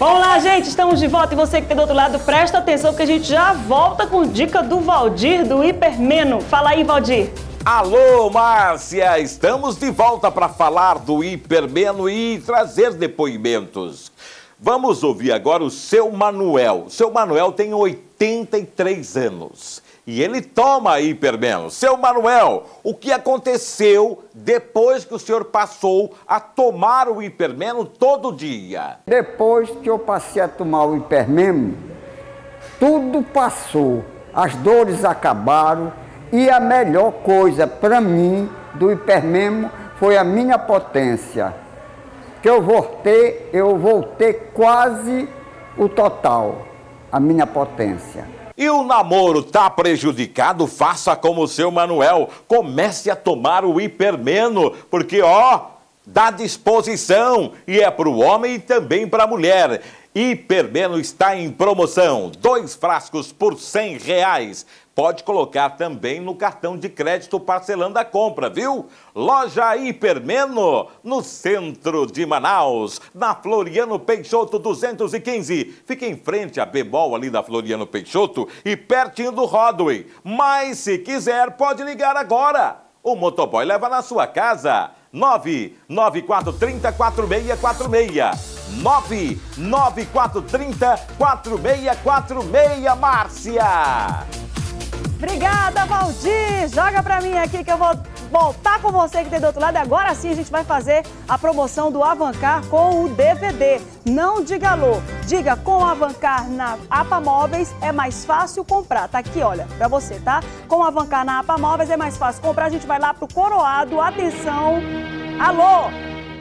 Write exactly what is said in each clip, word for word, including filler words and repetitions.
Vamos lá, gente, estamos de volta e você que está do outro lado, presta atenção que a gente já volta com dica do Valdir, do Hipermeno. Fala aí, Valdir. Alô, Márcia, estamos de volta para falar do Hipermeno e trazer depoimentos. Vamos ouvir agora o seu Manuel. O seu Manuel tem oitenta e três anos e ele toma Hipermeno. Seu Manuel, o que aconteceu depois que o senhor passou a tomar o Hipermeno todo dia? Depois que eu passei a tomar o Hipermeno, tudo passou, as dores acabaram e a melhor coisa para mim do Hipermeno foi a minha potência. Que eu voltei, eu voltei quase o total, a minha potência. E o namoro tá prejudicado? Faça como o seu Manuel, comece a tomar o Hipermeno, porque ó, dá disposição e é para o homem e também para a mulher. Hipermeno está em promoção, dois frascos por cem reais. Pode colocar também no cartão de crédito parcelando a compra, viu? Loja Hipermeno, no centro de Manaus, na Floriano Peixoto duzentos e quinze. Fica em frente à Bemol ali da Floriano Peixoto e pertinho do Rodway. Mas se quiser, pode ligar agora. O motoboy leva na sua casa. nove nove quatro três zero quatro seis quatro seis. nove nove quatro três zero quatro seis quatro seis, Márcia. Obrigada, Valdir. Joga pra mim aqui que eu vou voltar com você que tem do outro lado. E agora sim a gente vai fazer a promoção do Avancar com o D V D. Não diga alô, diga com o Avancar na APA Móveis é mais fácil comprar. Tá aqui, olha, pra você, tá? Com o Avancar na APA Móveis é mais fácil comprar. A gente vai lá pro Coroado. Atenção. Alô.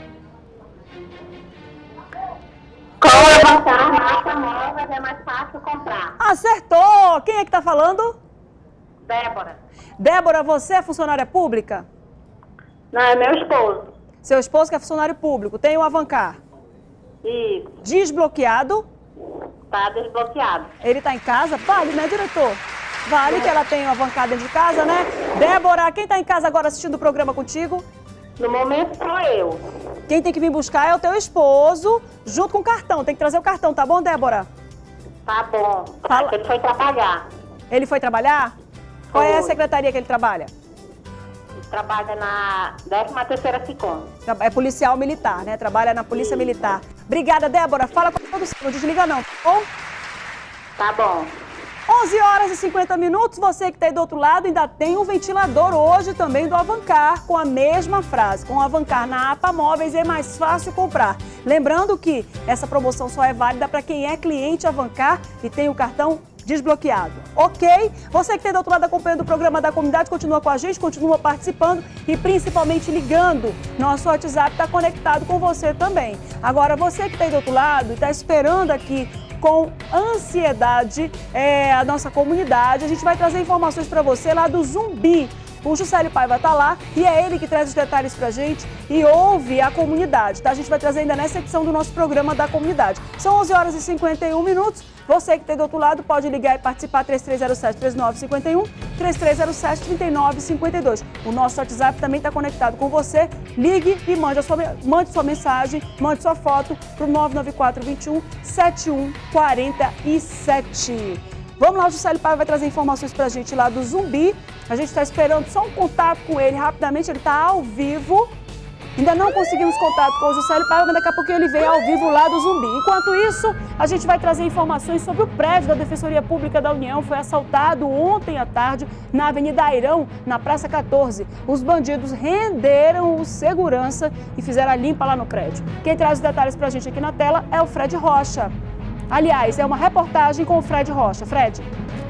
Com o Avancar na APA Móveis é mais fácil comprar. Acertou. Quem é que tá falando? Débora. Débora, você é funcionária pública? Não, é meu esposo. Seu esposo que é funcionário público. Tem o Avancar? Isso. Desbloqueado? Tá desbloqueado. Ele tá em casa? Vale, né, diretor? Vale é. Que ela tem o Avancar dentro de casa, né? Débora, quem tá em casa agora assistindo o programa contigo? No momento sou eu. Quem tem que vir buscar é o teu esposo, junto com o cartão. Tem que trazer o cartão, tá bom, Débora? Tá bom. Fala... Ele foi trabalhar. Ele foi trabalhar? Qual é a secretaria que ele trabalha? Ele trabalha na décima terceira SICOM. É policial militar, né? Trabalha na Polícia Sim. Militar. Obrigada, Débora. Fala com a produção. Não desliga não, tá bom? Tá bom. onze horas e cinquenta minutos. Você que está aí do outro lado ainda tem um ventilador hoje também do Avancar com a mesma frase. Com o Avancar na APA Móveis é mais fácil comprar. Lembrando que essa promoção só é válida para quem é cliente Avancar e tem o cartão desbloqueado, ok? Você que tem do outro lado acompanhando o programa da comunidade, continua com a gente, continua participando e principalmente ligando. Nosso WhatsApp está conectado com você também. Agora, você que tem do outro lado e está esperando aqui com ansiedade é, a nossa comunidade, a gente vai trazer informações para você lá do Zumbi. O Juscelio Paiva está lá e é ele que traz os detalhes pra gente e ouve a comunidade, tá? A gente vai trazer ainda nessa edição do nosso programa da comunidade. São onze horas e cinquenta e um minutos. Você que tem do outro lado pode ligar e participar três três zero sete, três nove cinco um, três três zero sete, três nove cinco dois. O nosso WhatsApp também está conectado com você. Ligue e mande, a sua, mande sua mensagem, mande sua foto para o nove nove quatro dois um, sete um quatro sete. Vamos lá, o Juscelio Paiva vai trazer informações pra gente lá do Zumbi. A gente está esperando só um contato com ele rapidamente, ele está ao vivo. Ainda não conseguimos contato com o Juscelio Paiva, mas daqui a pouco ele vem ao vivo lá do Zumbi. Enquanto isso, a gente vai trazer informações sobre o prédio da Defensoria Pública da União. Foi assaltado ontem à tarde na Avenida Airão, na Praça quatorze. Os bandidos renderam o segurança e fizeram a limpa lá no prédio. Quem traz os detalhes pra gente aqui na tela é o Fred Rocha. Aliás, é uma reportagem com o Fred Rocha. Fred.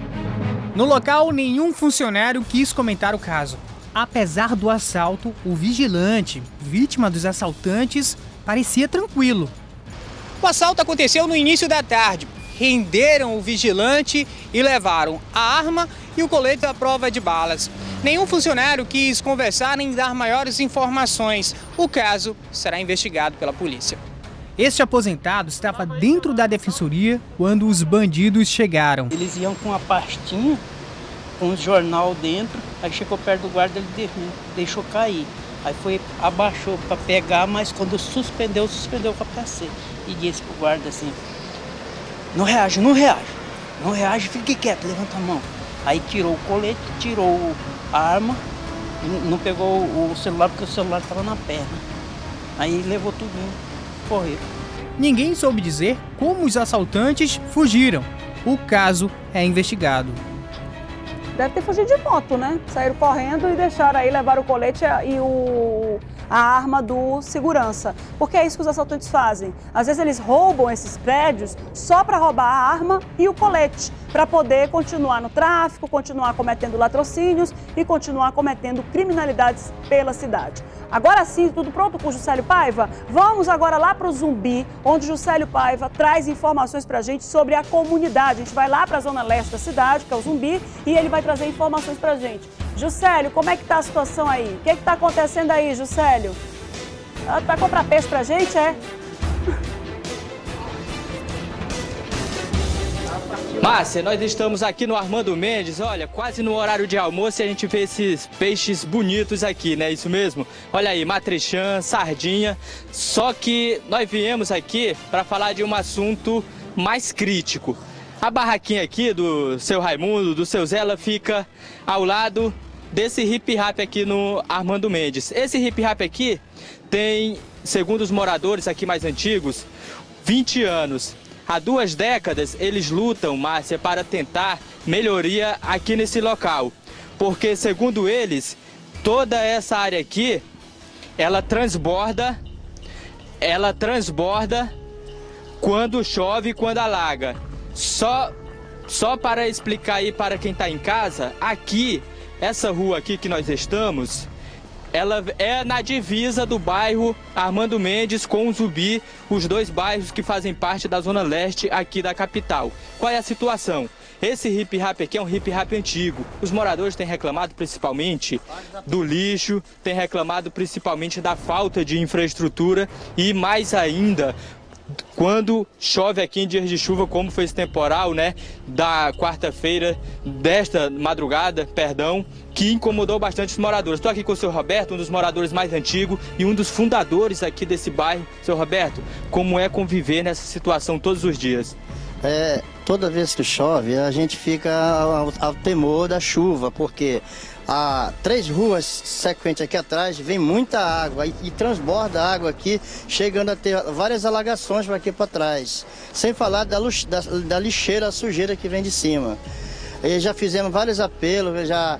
No local, nenhum funcionário quis comentar o caso. Apesar do assalto, o vigilante, vítima dos assaltantes, parecia tranquilo. O assalto aconteceu no início da tarde. Renderam o vigilante e levaram a arma e o colete à prova de balas. Nenhum funcionário quis conversar nem dar maiores informações. O caso será investigado pela polícia. Este aposentado estava dentro da defensoria quando os bandidos chegaram. Eles iam com uma pastinha, com um jornal dentro, aí chegou perto do guarda, ele deixou cair. Aí foi, abaixou para pegar, mas quando suspendeu, suspendeu o capacete. E disse pro guarda assim, Não reage, não reage. Não reage, fique quieto, levanta a mão. Aí tirou o colete, tirou a arma, não pegou o celular porque o celular estava na perna. Aí levou tudo, correu. Ninguém soube dizer como os assaltantes fugiram. O caso é investigado. Deve ter fugido de moto, né? Saíram correndo e deixaram aí, levaram o colete e o, a arma do segurança. Porque é isso que os assaltantes fazem. Às vezes eles roubam esses prédios só para roubar a arma e o colete, para poder continuar no tráfico, continuar cometendo latrocínios e continuar cometendo criminalidades pela cidade. Agora sim, tudo pronto com o Juscelio Paiva? Vamos agora lá para o Zumbi, onde o Juscelio Paiva traz informações para a gente sobre a comunidade. A gente vai lá para a zona leste da cidade, que é o Zumbi, e ele vai trazer informações para a gente. Juscelio, como é que está a situação aí? O que está acontecendo aí, Juscelio? Ah, vai comprar peixe para a gente, é? Márcia, nós estamos aqui no Armando Mendes, olha, quase no horário de almoço e a gente vê esses peixes bonitos aqui, né? Isso mesmo? Olha aí, matrechã, sardinha, só que nós viemos aqui para falar de um assunto mais crítico. A barraquinha aqui do seu Raimundo, do seu Zé, ela fica ao lado desse hip-hop aqui no Armando Mendes. Esse hip-hop aqui tem, segundo os moradores aqui mais antigos, vinte anos. Há duas décadas eles lutam, Márcia, para tentar melhoria aqui nesse local. Porque, segundo eles, toda essa área aqui, ela transborda, ela transborda quando chove e quando alaga. Só, só para explicar aí para quem está em casa, aqui, essa rua aqui que nós estamos, ela é na divisa do bairro Armando Mendes com o Zumbi, os dois bairros que fazem parte da zona leste aqui da capital. Qual é a situação? Esse hip-hop aqui é um hip-hop antigo. Os moradores têm reclamado principalmente do lixo, têm reclamado principalmente da falta de infraestrutura e mais ainda quando chove aqui em dias de chuva, como foi esse temporal, né, da quarta-feira, desta madrugada, perdão, que incomodou bastante os moradores. Estou aqui com o seu Roberto, um dos moradores mais antigos e um dos fundadores aqui desse bairro. Seu Roberto, como é conviver nessa situação todos os dias? É, toda vez que chove, a gente fica ao, ao temor da chuva, porque há três ruas sequentes aqui atrás, vem muita água e, e transborda a água aqui, chegando a ter várias alagações para aqui para trás. Sem falar da, da, da lixeira, a sujeira que vem de cima. E já fizemos vários apelos, já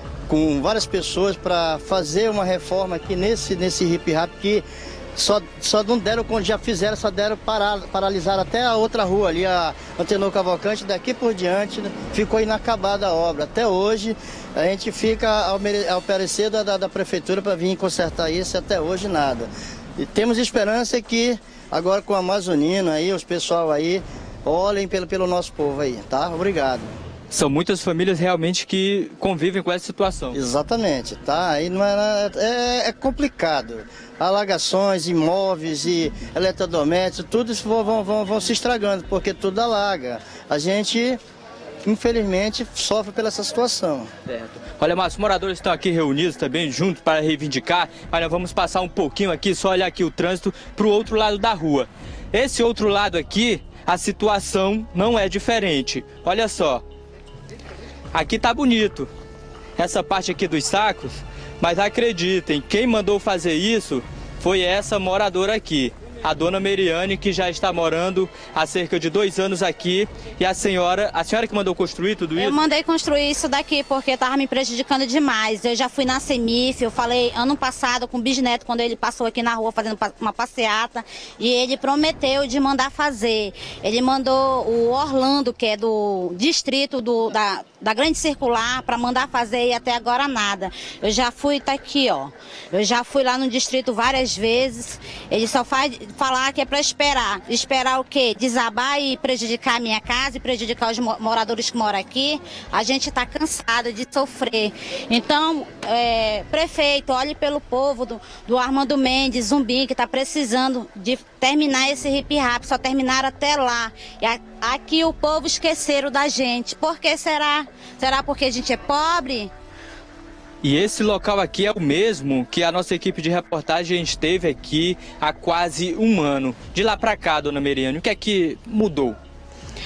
com várias pessoas para fazer uma reforma aqui nesse, nesse hip-hop que Só, só não deram, quando já fizeram, só deram parar, paralisar até a outra rua ali, a Antenor Cavalcante, daqui por diante, né, ficou inacabada a obra. Até hoje, a gente fica ao, ao parecer da, da, da prefeitura para vir consertar isso, até hoje nada. E temos esperança que agora com a Amazonina aí, os pessoal aí, olhem pelo, pelo nosso povo aí, tá? Obrigado. São muitas famílias realmente que convivem com essa situação. Exatamente, tá? Aí não é, é, é complicado. Alagações, imóveis e eletrodomésticos, tudo isso vão, vão, vão se estragando, porque tudo alaga. A gente, infelizmente, sofre pela essa situação. Certo. Olha, mas os moradores estão aqui reunidos também, juntos para reivindicar. Olha, vamos passar um pouquinho aqui, só olhar aqui o trânsito para o outro lado da rua. Esse outro lado aqui, a situação não é diferente. Olha só. Aqui tá bonito, essa parte aqui dos sacos, mas acreditem, quem mandou fazer isso foi essa moradora aqui, a dona Meriane, que já está morando há cerca de dois anos aqui, e a senhora, a senhora que mandou construir tudo isso? Eu mandei construir isso daqui porque estava me prejudicando demais. Eu já fui na Semif, eu falei ano passado com o bisneto, quando ele passou aqui na rua fazendo uma passeata, e ele prometeu de mandar fazer. Ele mandou o Orlando, que é do distrito do, da, da Grande Circular, para mandar fazer e até agora nada. Eu já fui, tá aqui, ó. Eu já fui lá no distrito várias vezes, ele só faz falar que é para esperar. Esperar o quê? Desabar e prejudicar a minha casa e prejudicar os moradores que moram aqui. A gente está cansado de sofrer. Então, é, prefeito, olhe pelo povo do, do Armando Mendes, Zumbi, que está precisando de terminar esse hip-hop. Só terminaram até lá. E a, aqui o povo esqueceram da gente. Por que será? Será porque a gente é pobre? E esse local aqui é o mesmo que a nossa equipe de reportagem esteve aqui há quase um ano. De lá para cá, dona Meriane, o que é que mudou?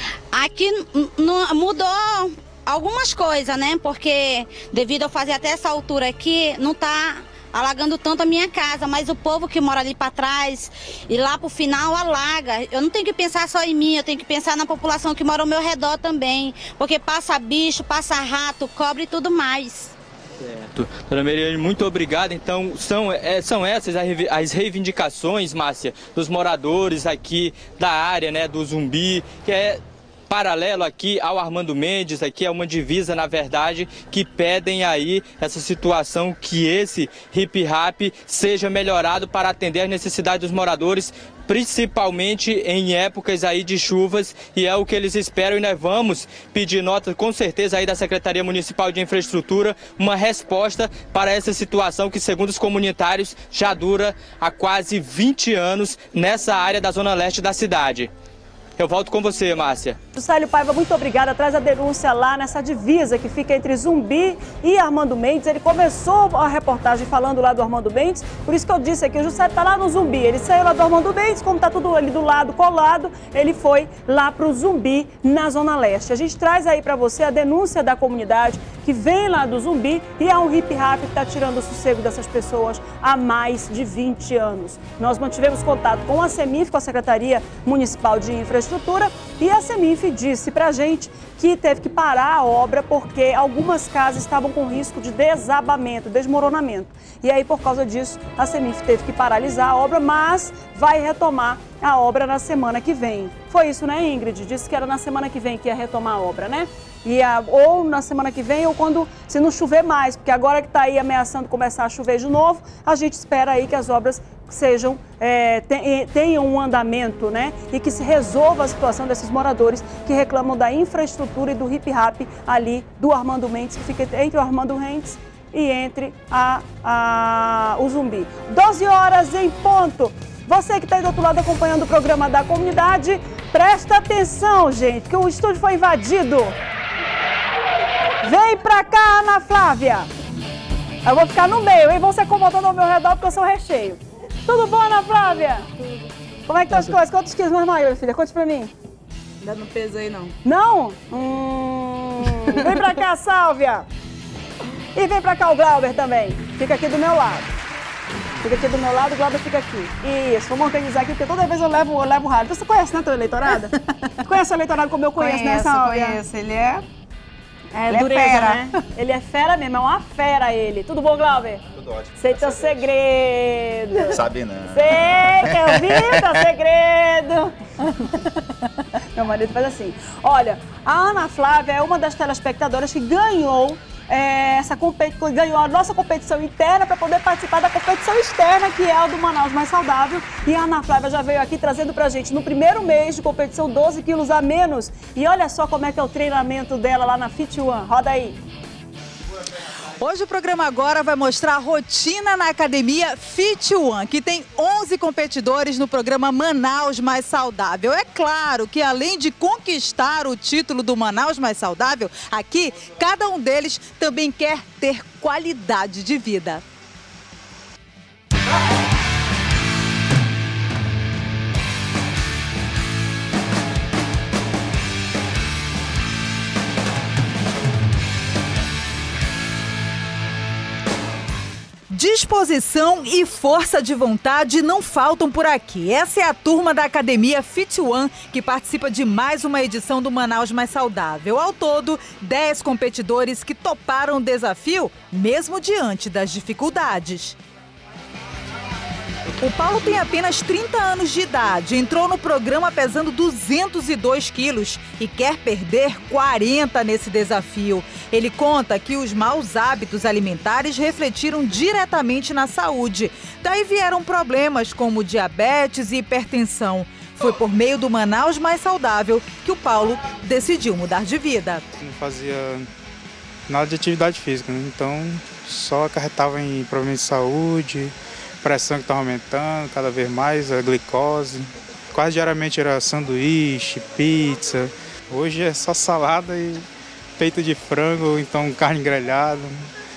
Aqui mudou algumas coisas, né? Porque devido a eu fazer até essa altura aqui, não tá alagando tanto a minha casa, mas o povo que mora ali para trás e lá pro final alaga. Eu não tenho que pensar só em mim, eu tenho que pensar na população que mora ao meu redor também, porque passa bicho, passa rato, cobra e tudo mais. Certo. Dona Meriane, muito obrigado. Então, são, é, são essas as reivindicações, Márcia, dos moradores aqui da área, né, do Zumbi, que é paralelo aqui ao Armando Mendes, aqui é uma divisa, na verdade, que pedem aí essa situação, que esse hip-hop seja melhorado para atender as necessidades dos moradores, principalmente em épocas aí de chuvas, e é o que eles esperam, e nós vamos pedir nota com certeza aí da Secretaria Municipal de Infraestrutura, uma resposta para essa situação que, segundo os comunitários, já dura há quase vinte anos nessa área da zona leste da cidade. Eu volto com você, Márcia. Juscelio Paiva, muito obrigada. Traz a denúncia lá nessa divisa que fica entre Zumbi e Armando Mendes. Ele começou a reportagem falando lá do Armando Mendes, por isso que eu disse aqui, o Juscelio está lá no Zumbi. Ele saiu lá do Armando Mendes, como está tudo ali do lado colado, ele foi lá para o Zumbi, na Zona Leste. A gente traz aí para você a denúncia da comunidade que vem lá do Zumbi e é um hip-hop que está tirando o sossego dessas pessoas há mais de vinte anos. Nós mantivemos contato com a CEMIF, com a Secretaria Municipal de Infraestrutura, e a CEMIF disse para a gente que teve que parar a obra porque algumas casas estavam com risco de desabamento, desmoronamento. E aí, por causa disso, a CEMIF teve que paralisar a obra, mas vai retomar a obra na semana que vem. Foi isso, né, Ingrid? Disse que era na semana que vem que ia retomar a obra, né? E a, ou na semana que vem, ou quando, se não chover mais, porque agora que está aí ameaçando começar a chover de novo, a gente espera aí que as obras sejam, é, tenham um andamento, né? E que se resolva a situação desses moradores que reclamam da infraestrutura e do hip-hop ali do Armando Mendes, que fica entre o Armando Mendes e entre a, a, o Zumbi. doze horas em ponto. Você que está aí do outro lado acompanhando o programa da comunidade, presta atenção, gente, que o estúdio foi invadido. Vem pra cá, Ana Flávia. Eu vou ficar no meio, hein? Vão se acomodando ao meu redor porque eu sou recheio. Tudo bom, Ana Flávia? Tudo. Como é que estão as coisas? Quantos quilos mais maior, filha? Conte pra mim. Ainda não pesei, não. Não? Hum... Vem pra cá, Sálvia. E vem pra cá o Glauber também. Fica aqui do meu lado. Fica aqui do meu lado, o Glauber fica aqui. Isso, vamos organizar aqui, porque toda vez eu levo, eu levo rádio. Você conhece, né, tua eleitorada? Conhece a eleitorada como eu conheço, conheço, né, Sálvia? Conheço, ele é... É, ele dureza, é fera. Né? Ele é fera mesmo, é uma fera ele. Tudo bom, Glauber? Tudo ótimo. Sei teu segredo. Sabe não. Sei, quer ouvir teu segredo. Meu marido faz assim. Olha, a Ana Flávia é uma das telespectadoras que ganhou é, essa competição, ganhou a nossa competição interna para poder participar da competição externa, que é a do Manaus Mais Saudável. E a Ana Flávia já veio aqui trazendo pra gente, no primeiro mês de competição, doze quilos a menos. E olha só como é que é o treinamento dela lá na Fit One. Roda aí. Hoje o programa agora vai mostrar a rotina na academia Fit One, que tem onze competidores no programa Manaus Mais Saudável. É claro que além de conquistar o título do Manaus Mais Saudável, aqui cada um deles também quer ter qualidade de vida. Disposição e força de vontade não faltam por aqui. Essa é a turma da Academia Fit One, que participa de mais uma edição do Manaus Mais Saudável. Ao todo, dez competidores que toparam o desafio, mesmo diante das dificuldades. O Paulo tem apenas trinta anos de idade, entrou no programa pesando duzentos e dois quilos e quer perder quarenta nesse desafio. Ele conta que os maus hábitos alimentares refletiram diretamente na saúde. Daí vieram problemas como diabetes e hipertensão. Foi por meio do Manaus Mais Saudável que o Paulo decidiu mudar de vida. Não fazia nada de atividade física, né? Então só acarretava em problemas de saúde, pressão que estava aumentando cada vez mais, a glicose. Quase diariamente era sanduíche, pizza. Hoje é só salada e peito de frango, então carne grelhada,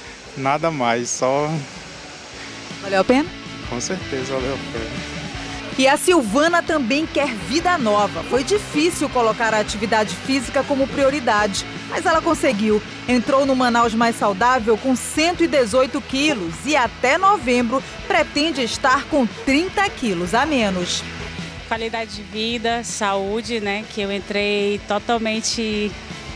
nada mais, só... Valeu a pena? Com certeza valeu a pena. E a Silvana também quer vida nova. Foi difícil colocar a atividade física como prioridade, mas ela conseguiu. Entrou no Manaus Mais Saudável com cento e dezoito quilos e até novembro pretende estar com trinta quilos a menos. Qualidade de vida, saúde, né? Que eu entrei totalmente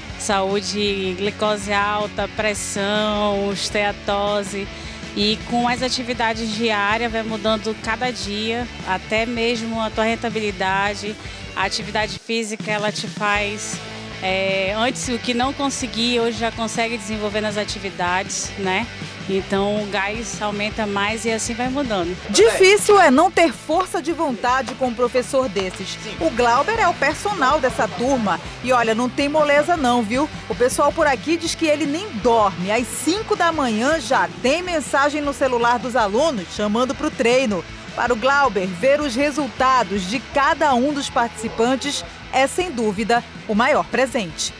saúde, glicose alta, pressão, esteatose. E com as atividades diárias vai mudando cada dia, até mesmo a tua rentabilidade. A atividade física ela te faz, é, antes o que não conseguia, hoje já consegue desenvolver nas atividades, né? Então o gás aumenta mais e assim vai mudando. Difícil é não ter força de vontade com um professor desses. O Glauber é o personal dessa turma. E olha, não tem moleza não, viu? O pessoal por aqui diz que ele nem dorme. Às cinco da manhã já tem mensagem no celular dos alunos chamando para o treino. Para o Glauber, ver os resultados de cada um dos participantes é, sem dúvida, o maior presente.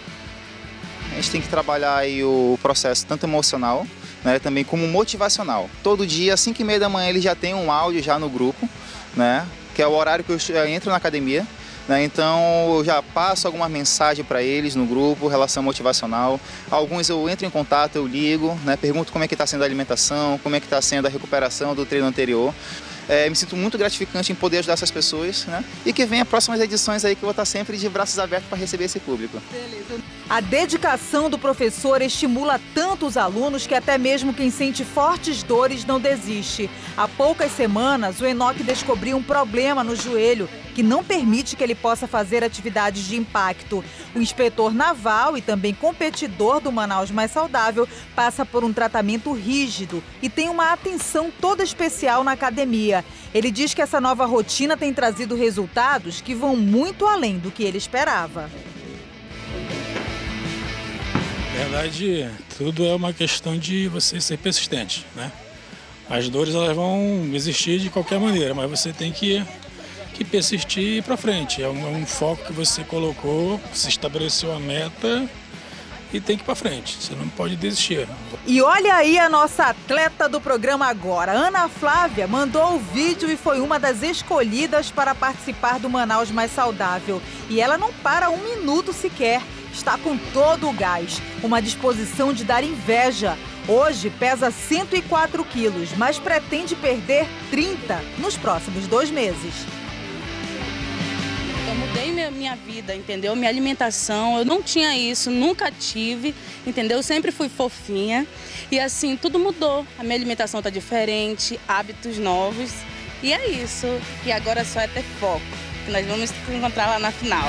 A gente tem que trabalhar aí o processo tanto emocional, né, também como motivacional. Todo dia, às cinco e meia da manhã, ele já tem um áudio já no grupo, né, que é o horário que eu entro na academia. Né, então, eu já passo alguma mensagem para eles no grupo, relação motivacional. Alguns eu entro em contato, eu ligo, né, pergunto como é que está sendo a alimentação, como é que está sendo a recuperação do treino anterior. É, me sinto muito gratificante em poder ajudar essas pessoas, né? E que venha próximas edições aí que eu vou estar sempre de braços abertos para receber esse público. Beleza. A dedicação do professor estimula tanto os alunos que até mesmo quem sente fortes dores não desiste. Há poucas semanas, o Enoque descobriu um problema no joelho que não permite que ele possa fazer atividades de impacto. O inspetor naval e também competidor do Manaus Mais Saudável passa por um tratamento rígido e tem uma atenção toda especial na academia. Ele diz que essa nova rotina tem trazido resultados que vão muito além do que ele esperava. Na verdade, tudo é uma questão de você ser persistente, né? As dores elas vão existir de qualquer maneira, mas você tem que, que persistir e ir para frente. É um, é um foco que você colocou, você estabeleceu a meta e tem que ir para frente. Você não pode desistir. E olha aí a nossa atleta do programa agora. Ana Flávia mandou o vídeo e foi uma das escolhidas para participar do Manaus Mais Saudável. E ela não para um minuto sequer. Está com todo o gás, uma disposição de dar inveja. Hoje pesa cento e quatro quilos, mas pretende perder trinta nos próximos dois meses. Eu mudei minha, minha vida, entendeu? Minha alimentação, eu não tinha isso, nunca tive, entendeu? Eu sempre fui fofinha e assim, tudo mudou. A minha alimentação tá diferente, hábitos novos e é isso. E agora só é ter foco, que nós vamos se encontrar lá na final.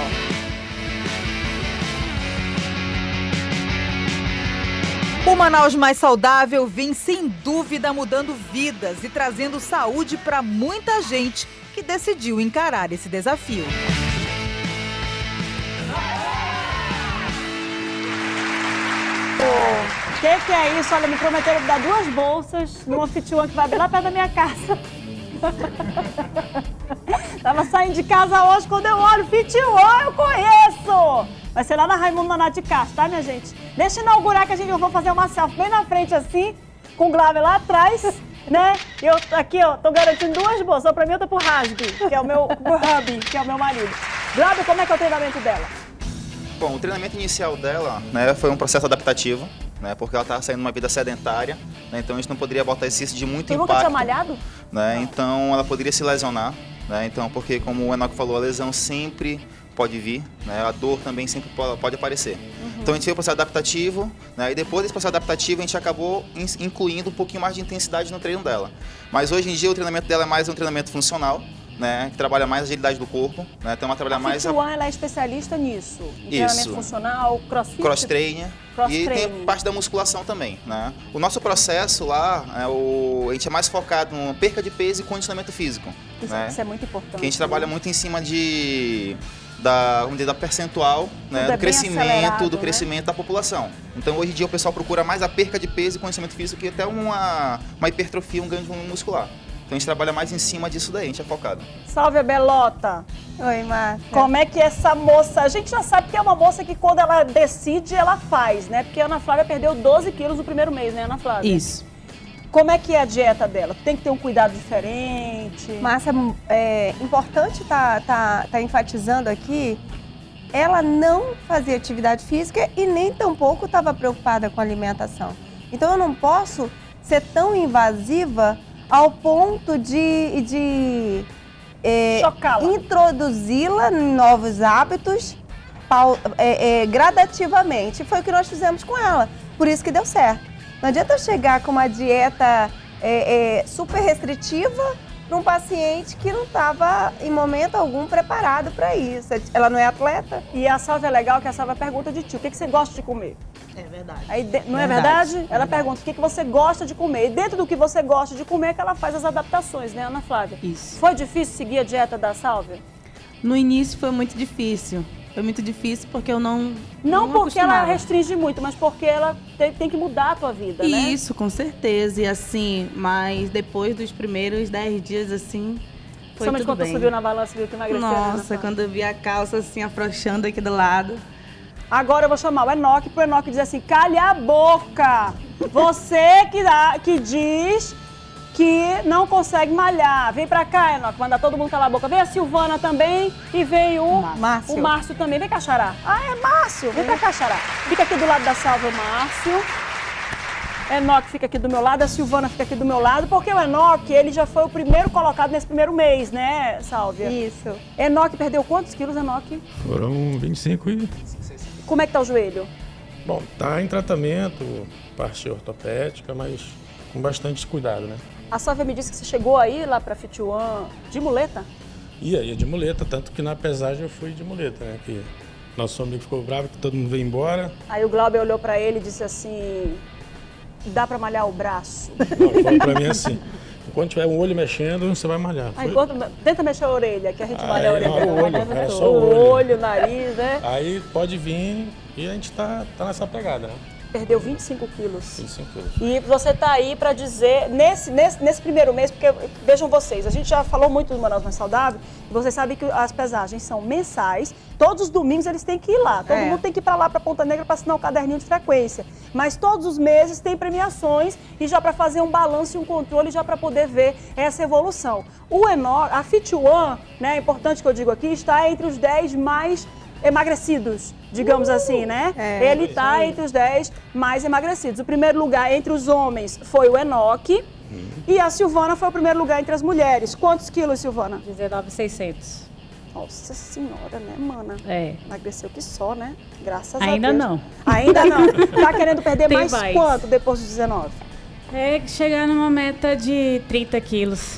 O Manaus Mais Saudável vem sem dúvida mudando vidas e trazendo saúde para muita gente que decidiu encarar esse desafio. O que, que é isso? Olha, me prometeram dar duas bolsas numa Fit One que vai bem lá perto da minha casa. Tava saindo de casa hoje, quando eu olho Fit One, eu conheço! Vai ser lá na Raimundo Nonato de Castro, tá, minha gente? Deixa eu inaugurar que a gente eu vou fazer uma selfie bem na frente assim, com o Glauber lá atrás, né? E eu aqui, ó, tô garantindo duas bolsas. Pra mim, eu tô pro Rasby, que é o meu, pro Hubby, que é o meu marido. Glauber, como é que é o treinamento dela? Bom, o treinamento inicial dela, né, foi um processo adaptativo, né, porque ela estava saindo de uma vida sedentária, né, então a gente não poderia botar exercício de muito Você impacto. nunca tinha malhado? Né, então ela poderia se lesionar, né, então, porque como o Enoque falou, a lesão sempre pode vir, né, a dor também sempre pode aparecer. Uhum. Então a gente fez o processo adaptativo, né, e depois desse processo adaptativo a gente acabou incluindo um pouquinho mais de intensidade no treino dela. Mas hoje em dia o treinamento dela é mais um treinamento funcional, né, que trabalha mais a agilidade do corpo, né, então ela trabalha a mais... A Fit One, ela é especialista nisso, em treinamento funcional, crossfit... Cross-trainer, cross e tem parte da musculação também, né. O nosso processo lá, é o, a gente é mais focado em perca de peso e condicionamento físico. Isso, né, isso é muito importante. Que a gente trabalha né? muito em cima de... Da, vamos dizer, da percentual, né, do, é crescimento, do né? crescimento da população. Então, hoje em dia, o pessoal procura mais a perca de peso e condicionamento físico que até uma, uma hipertrofia, um ganho de volume muscular. Então, a gente trabalha mais em cima disso daí, a gente é focado. Salve, a Belota! Oi, Márcia. Como é que essa moça... A gente já sabe que é uma moça que, quando ela decide, ela faz, né? Porque a Ana Flávia perdeu doze quilos no primeiro mês, né, Ana Flávia? Isso. Como é que é a dieta dela? Tem que ter um cuidado diferente? Márcia, é importante tá, tá, tá enfatizando aqui, ela não fazia atividade física e nem tampouco estava preocupada com a alimentação. Então eu não posso ser tão invasiva ao ponto de, de é, introduzi-la em novos hábitos pau, é, é, gradativamente. Foi o que nós fizemos com ela, por isso que deu certo. Não adianta eu chegar com uma dieta é, é, super restritiva para um paciente que não estava, em momento algum, preparado para isso. Ela não é atleta. E a Sálvia é legal que a Sálvia pergunta de ti, o que, que você gosta de comer? É verdade. Aí, de, não verdade. é verdade? Ela verdade. pergunta o que, que você gosta de comer. E dentro do que você gosta de comer é que ela faz as adaptações, né, Ana Flávia? Isso. Foi difícil seguir a dieta da Sálvia? No início foi muito difícil. Foi muito difícil porque eu não Não, não porque ela acostumava. restringe muito, mas porque ela tem, tem que mudar a tua vida, né? Isso, com certeza. E assim, mas depois dos primeiros dez dias, assim, foi Somente tudo quando bem. tu subiu na balança e viu que emagreceu, né, Ana Nossa, Flávia? quando eu vi a calça assim, afrouxando aqui do lado. Agora eu vou chamar o Enoque pro Enoque dizer assim, calha a boca! Você que, dá, que diz que não consegue malhar. Vem pra cá, Enoque, mandar todo mundo calar a boca. Vem a Silvana também e vem o Márcio, o Márcio também. Vem cá, Xará. Ah, é Márcio. Vem pra cá, Xará. Fica aqui do lado da Sálvia, o Márcio. Enoque fica aqui do meu lado, a Silvana fica aqui do meu lado, porque o Enoque, ele já foi o primeiro colocado nesse primeiro mês, né, Sálvia? Isso. Enoque perdeu quantos quilos, Enoque? Foram vinte e cinco e... Como é que tá o joelho? Bom, tá em tratamento, parte ortopédica, mas com bastante cuidado, né? A Sálvia me disse que você chegou aí lá pra Fit One de muleta? Ia, ia de muleta, tanto que na pesagem eu fui de muleta, né? Que nosso amigo ficou bravo que todo mundo veio embora. Aí o Glauber olhou pra ele e disse assim, dá pra malhar o braço? Não, falou pra mim assim, enquanto tiver um olho mexendo, você vai malhar. Aí, Foi... enquanto, tenta mexer a orelha, que a gente Aí, malha a orelha. não, o olho, Tá era tudo. só o olho. O olho, o nariz, né? Aí pode vir e a gente tá, tá nessa pegada, né? Perdeu vinte e cinco quilos. vinte e cinco quilos. E você tá aí pra dizer, nesse, nesse, nesse primeiro mês, porque vejam vocês, a gente já falou muito do Manaus Mais Saudável, e vocês sabem que as pesagens são mensais, todos os domingos eles têm que ir lá, todo É. mundo tem que ir pra lá, pra Ponta Negra, pra assinar o caderninho de frequência. Mas todos os meses tem premiações e já pra fazer um balanço e um controle, já pra poder ver essa evolução. O Enoque, a Fit One, né, é importante que eu digo aqui, está entre os dez mais emagrecidos, digamos uh, assim, né? É, Ele está entre os dez mais emagrecidos. O primeiro lugar entre os homens foi o Enoque hum. e a Silvana foi o primeiro lugar entre as mulheres. Quantos quilos, Silvana? dezenove mil e seiscentos. Nossa senhora, né, mana? É. Emagreceu que só, né? Graças Ainda a Deus. não. Ainda não. Tá querendo perder Tem mais, mais quanto depois dos dezenove? É chegar numa meta de trinta quilos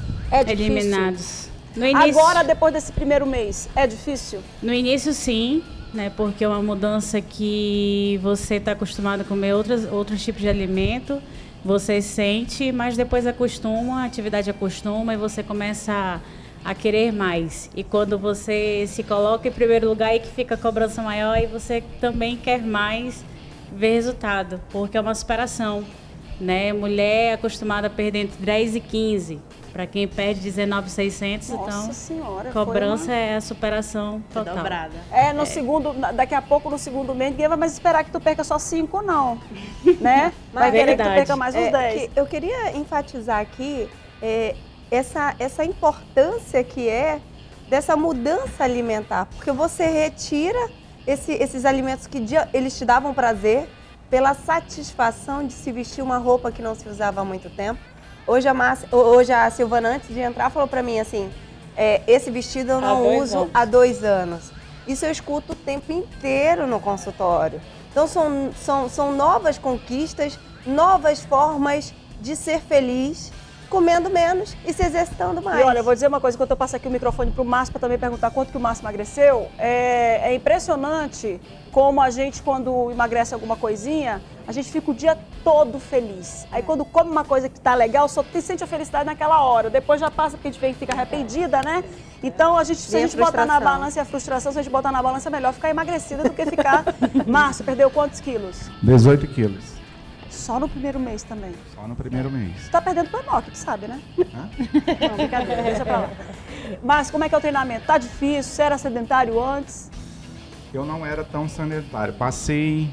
É difícil. eliminados. No início, Agora, depois desse primeiro mês, é difícil? No início, sim, né? Porque é uma mudança que você está acostumado a comer outras, outros tipos de alimento, você sente, mas depois acostuma, a atividade acostuma e você começa a, a querer mais. E quando você se coloca em primeiro lugar, aí que fica a cobrança maior e você também quer mais ver resultado, porque é uma superação, né? Mulher é acostumada a perder entre dez e quinze. Para quem perde dezenove mil e seiscentos, então senhora, cobrança uma... é a superação total. Dobrada. É, no é. segundo, daqui a pouco, no segundo mês, ninguém vai mais esperar que tu perca só cinco, não. Né? Vai Mas, querer que tu perca mais uns é, dez. Que eu queria enfatizar aqui é, essa, essa importância que é dessa mudança alimentar, porque você retira esse, esses alimentos que dia, eles te davam prazer pela satisfação de se vestir uma roupa que não se usava há muito tempo. Hoje a, Márcia, hoje a Silvana, antes de entrar, falou pra mim assim, é, esse vestido eu não uso anos. há dois anos. Isso eu escuto o tempo inteiro no consultório. Então são, são, são novas conquistas, novas formas de ser feliz, comendo menos e se exercitando mais. E olha, eu vou dizer uma coisa, enquanto eu passo aqui o microfone pro Márcio para também perguntar quanto que o Márcio emagreceu, é, é impressionante como a gente, quando emagrece alguma coisinha, a gente fica o dia todo feliz. Aí quando come uma coisa que tá legal, só sente a felicidade naquela hora. Depois já passa porque a gente fica arrependida, né? Então, a gente, se a gente botar na balança e a frustração, se a gente botar na balança, é melhor ficar emagrecida do que ficar... Márcio, perdeu quantos quilos? dezoito quilos. Só no primeiro mês também? Só no primeiro mês. Você tá perdendo pro Enoque, tu sabe, né? Hã? Não, brincadeira, deixa pra lá. Márcio, como é que é o treinamento? Tá difícil? Você era sedentário antes? Eu não era tão sedentário. Passei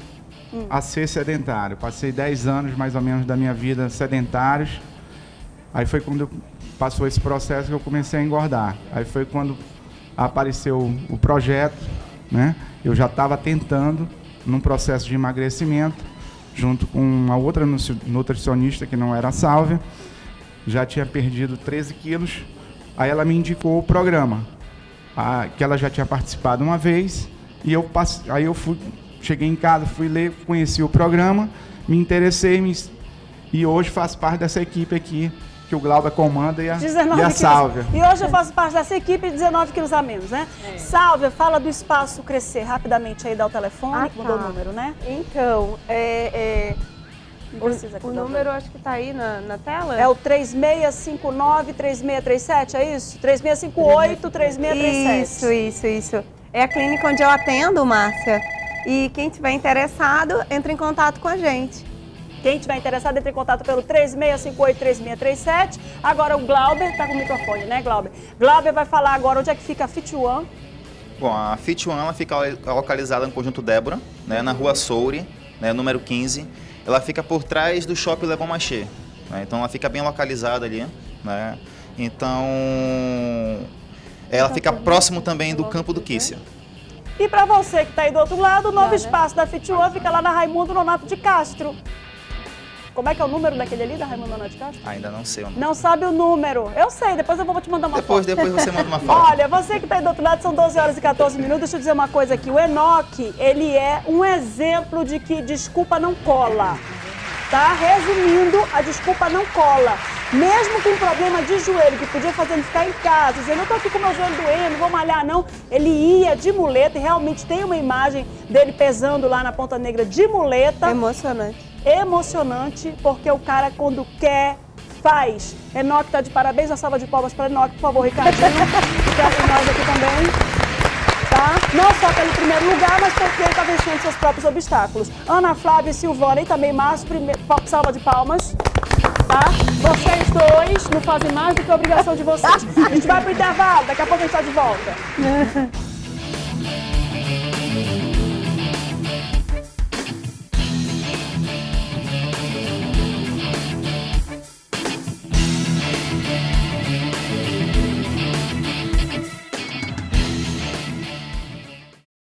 hum. a ser sedentário. Passei dez anos, mais ou menos, da minha vida sedentários. Aí foi quando passou esse processo que eu comecei a engordar. Aí foi quando apareceu o projeto, né? Eu já estava tentando, num processo de emagrecimento, junto com uma outra nutricionista que não era a Sálvia. Já tinha perdido treze quilos. Aí ela me indicou o programa, a, que ela já tinha participado uma vez. E eu passe, aí eu fui, cheguei em casa, fui ler, conheci o programa, me interessei me, e hoje faço parte dessa equipe aqui, que o Glauber comanda e a, e a Sálvia. E hoje eu faço parte dessa equipe, dezenove quilos a menos, né? É. Sálvia, fala do Espaço Crescer rapidamente aí, dá o telefone, ah, que mudou tá. o número, né? Então, é... é... O, o número acho que está aí na, na tela. É o três seis cinco nove, três seis três sete, é isso? três seis cinco oito, três seis três sete. Isso, isso, isso. É a clínica onde eu atendo, Márcia. E quem tiver interessado, entre em contato com a gente. Quem tiver interessado, entre em contato pelo três seis cinco oito, três seis três sete. Agora o Glauber está com o microfone, né, Glauber? Glauber vai falar agora onde é que fica a Fit One. Bom, a Fit One ela fica localizada no Conjunto Débora, né, na Rua Soure, né, número quinze. Ela fica por trás do Shopping Le Bon Marché, né? Então ela fica bem localizada ali, né? Então ela fica próximo também do Campo do Quícia. E para você que está aí do outro lado, o novo espaço da Fit One fica lá na Raimundo Nonato de Castro. Como é que é o número daquele ali, da Raimundo Nonato de Castro? Ainda não sei o número. Não sabe o número. Eu sei, depois eu vou te mandar uma depois, foto. Depois você manda uma foto. Olha, você que está aí do outro lado, são doze horas e quatorze minutos. Deixa eu dizer uma coisa aqui. O Enoque, ele é um exemplo de que desculpa não cola. Tá? Resumindo, a desculpa não cola. Mesmo com um problema de joelho, que podia fazer ele ficar em casa, dizendo, eu tô aqui com meu joelho doendo, não vou malhar não. Ele ia de muleta e realmente tem uma imagem dele pesando lá na Ponta Negra de muleta. Emocionante. Emocionante, porque o cara, quando quer, faz. Enoque tá de parabéns, uma salva de palmas para Enoque, por favor, Ricardinho. Fica nós aqui também. Tá? Não só pelo primeiro lugar, mas porque ele está vencendo seus próprios obstáculos. Ana Flávia e Silvana e também Márcio, primeiro, salva de palmas. Tá? Vocês dois não fazem mais do que a obrigação de vocês. A gente vai pro intervalo, daqui a pouco a gente está de volta.